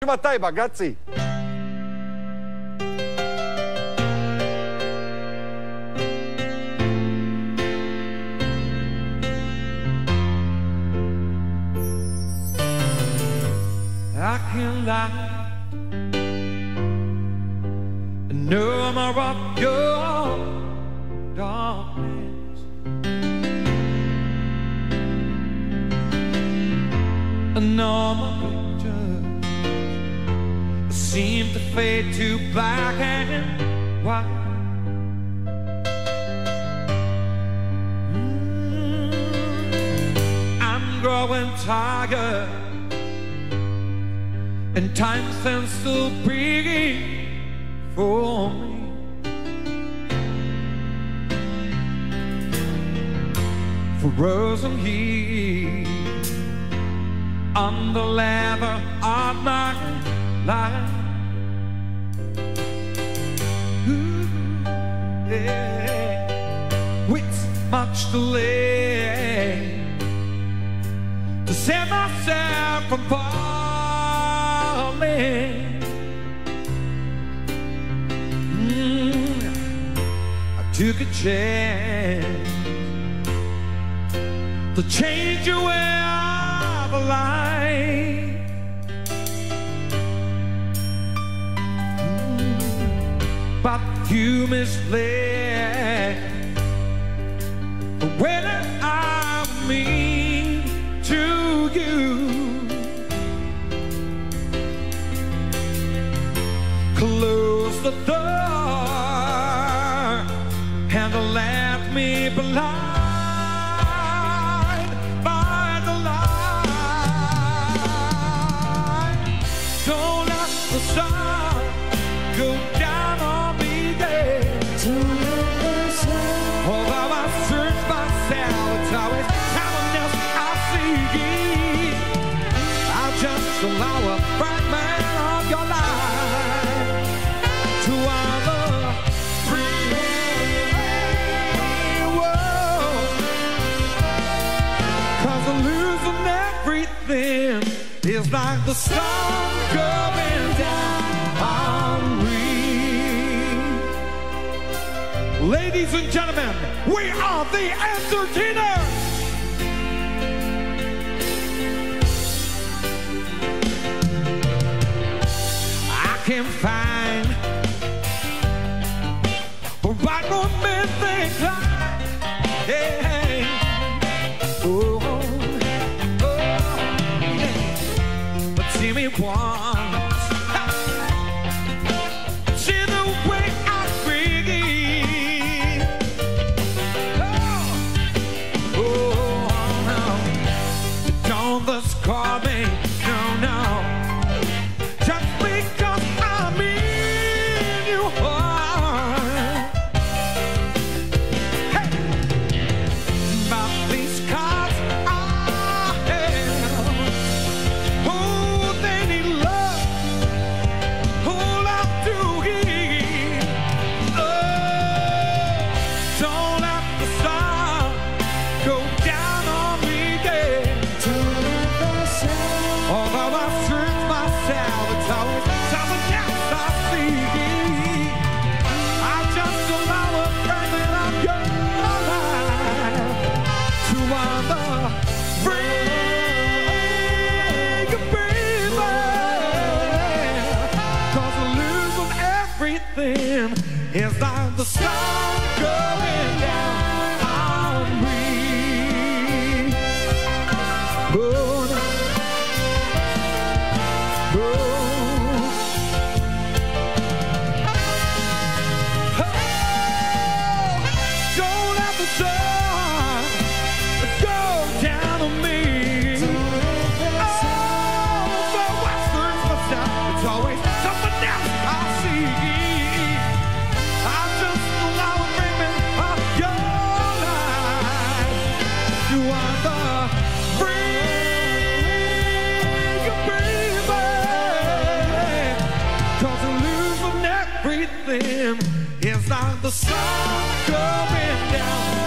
mate, ragazzi. I can't lie, I know I'm a rock your darkness. I know my pictures seem to fade to black and white. I'm growing tired, and time stands still breathing for me. Frozen heat on the leather of my life. Ooh, yeah. With much delay to save myself from falling. I took a chance to change your way of life. But you misled the way that I mean to you. Close the door and left me blind. The sun go down on me there. Although I search myself, it's always someone else I see. I'll just allow a fragment of your life to other free world. 'Cause I'm losing everything. It's like the sun going down on me. Ladies and gentlemen, we are the entertainers. I can't find the right romantic line. Hey, oh. See me once, see the way I breathe. Oh, oh no, don't just call me, no, no. Just because I'm in your heart. Hey, but these cards I have. It's like the sun going down on me. Oh, oh. Oh, don't let the sun go down on me. Oh, so I search myself, it's always something else I see. It's like the sun going down